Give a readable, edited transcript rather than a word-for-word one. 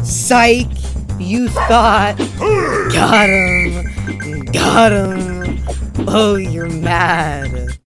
Psych! You thought. Got him! Got him! Oh, you're mad.